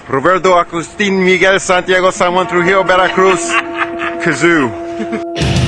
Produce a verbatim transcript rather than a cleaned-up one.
Roberto Agustín Miguel Santiago San Juan Trujillo Veracruz. Kazoo.